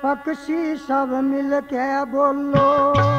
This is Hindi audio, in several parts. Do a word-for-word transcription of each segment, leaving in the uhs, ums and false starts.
पक्षी सब मिल के बोलो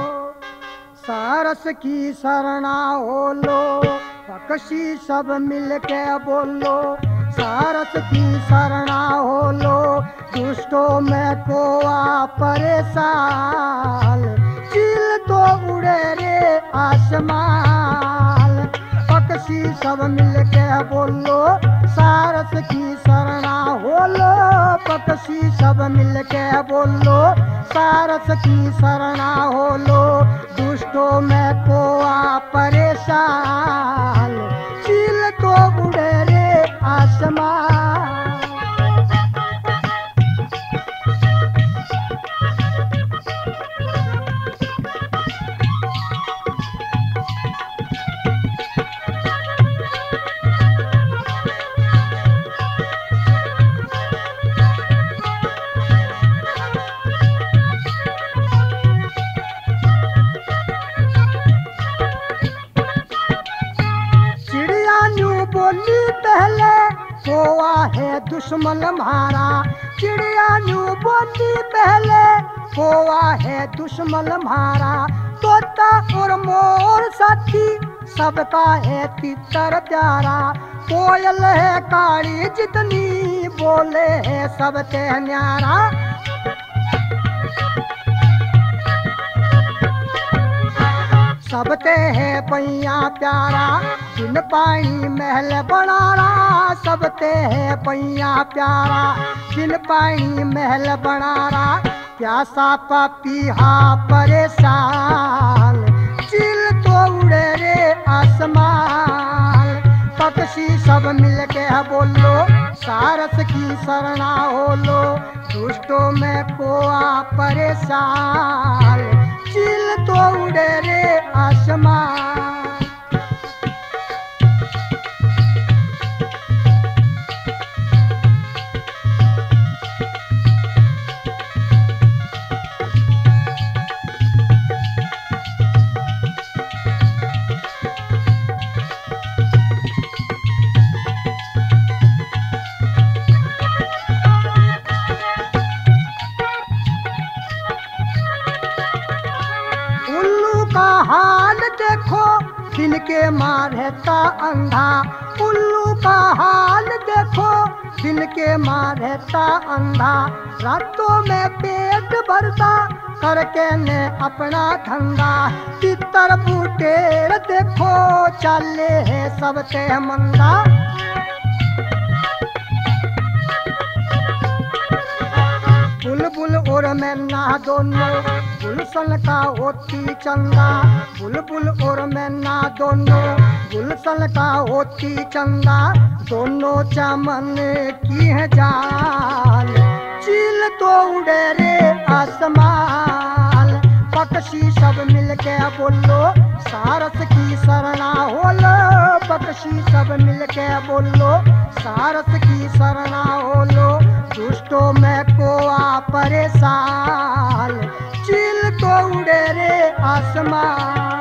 सारस की शरणा हो लो। पक्षी सब मिल के बोलो सारस की शरणा हो लो। दुष्टों में कोआ परेशान चील तो उड़े रे आसमान। पक्षी सब मिल के बोलो सारस की शरणा हो लो। पक्षी सब मिल के बोलो सारस की शरणा हो लो। दुष्टों में कोआ परेशान चील तो उड़े रे आसमान। बोली पहले कोआ है दुश्मन हमारा। चिड़िया न्यू बोली पहले कोआ है दुश्मन हमारा। तोता और मोर साथी सबका है तितर प्यारा। कोयल है काली जितनी बोले है सबके न्यारा। सबते है पैया प्यारा बिन पानी महल बनारा। सबते है पैया प्यारा बिन पानी महल बनारा। प्यासा पपीहा परेशान चिल तो उड़े रे आसमान। पक्षी सब मिल के बोलो सारस की शरणा हो लो। दुष्टों में कोआ परेशान चील तो उड़े रे आसमान। हाल देखो दिन के मारता अंधा। उल्लू का हाल देखो दिन के मारता अंधा। रातों में पेट भरता करके ने अपना धंधा। तितर बूटेर देखो चाले है सबते मंदा। बुलबुल और मैना दोनों गुलशन का होती चंदा। बुलबुल और मैना दोनों गुलशन का होती चंदा। दोनों चमन की है जान चील तो उड़े रे आसमान। पक्षी सब मिल के बोलो सारस की शरणा हो लो। पक्षी सब मिल के बोलो सारस की शरणा हो लो। दुष्टों में कोआ परेशान चील तो उड़े रे आसमान।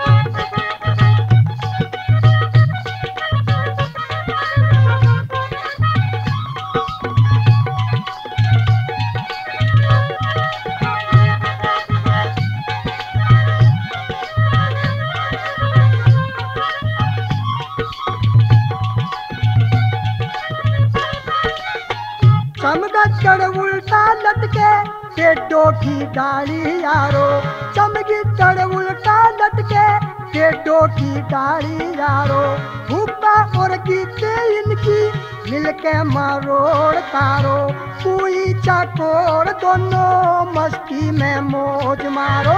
चमगदड़ उल्टा लटके पेटों की डाली यारो। चमगदड़ उल्टा लटके पेटों की डाली यारो। भूपा और गीते इनकी मिलके मरोड़ तारो। कोई चकोर दोनों मस्ती में मौज मारो।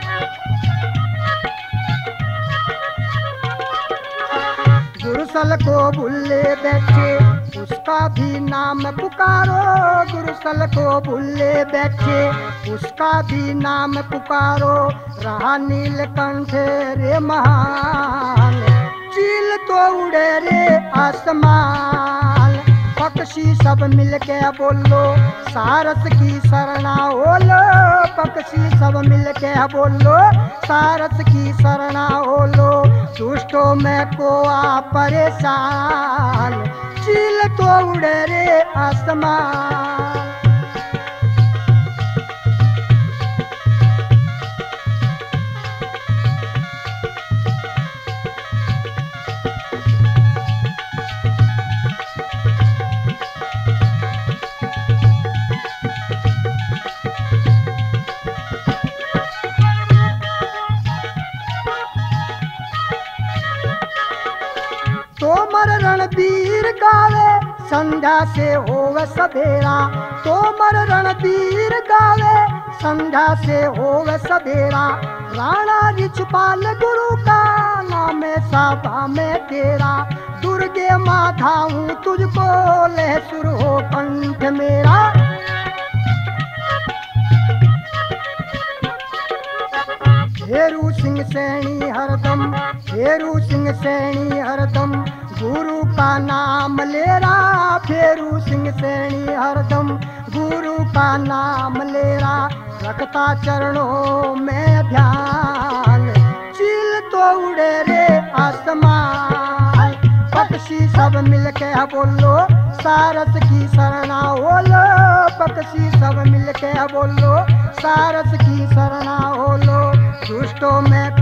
गुरुसल को भूले बैठे उसका भी नाम पुकारो। गुरुसल को भूले बैठे उसका भी नाम पुकारो। रहा नीलकंठ रे महान चील तो उड़े रे आसमान। पक्षी सब मिल के बोलो सारस की शरणा हो लो। पक्षी सब मिल के बोलो सारस की शरणा हो लो। दुष्टों में कोआ परेशान चील तो उड़े रे आसमान। संध्या से होवे सवेरा, तोमर रणबीर गावे संध्या से होवे सवेरा। राणा रिछपाल गुरु का नाम है सभा में तेरा, दुर्गे माता हूँ तुझको ले सुर हो कंठ मेरा। हेरू सिंह सैनी हरदम, हेरू सिंह सैनी हरदम, गुरु का नाम ले रहा। फेरू सिंह सैनी हरदम, गुरु का नाम ले रहा। रखता चरणों में ध्यान, चील तो उड़े रे आसमान। पक्षी सब मिलके बोलो सारस की शरणा होलो, पक्षी सब मिलके बोलो सारस की शरणा होलो। दुष्टों में